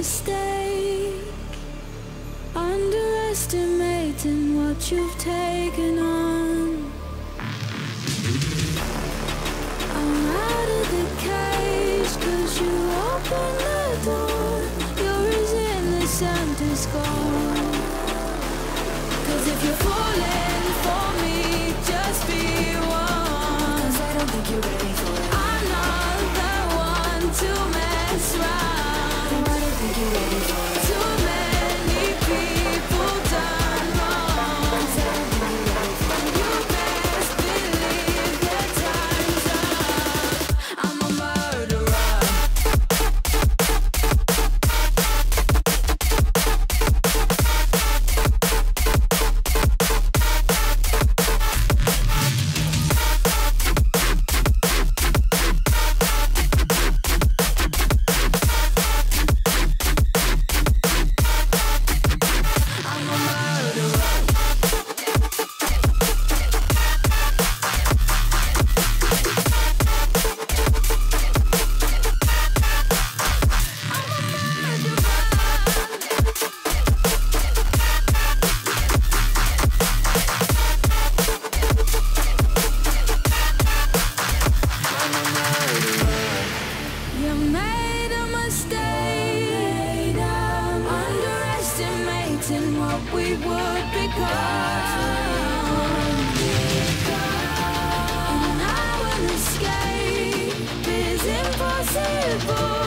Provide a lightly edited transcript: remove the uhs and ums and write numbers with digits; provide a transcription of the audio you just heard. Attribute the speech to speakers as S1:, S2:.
S1: mistake, underestimating what you've taken on. I'm out of the cage, 'cause you opened the door. You're as innocent as gold. 'Cause if you're falling for me, just be one. 'Cause I don't think you're ready for it. I'm not the one to mess around. No, I don't think you're ready for it. Too many people done wrong. 'Cause I don't think you're ready for it. You best believe that time's up. I'm a murderer. You made a mistake, underestimating what we would become. And now an escape is impossible.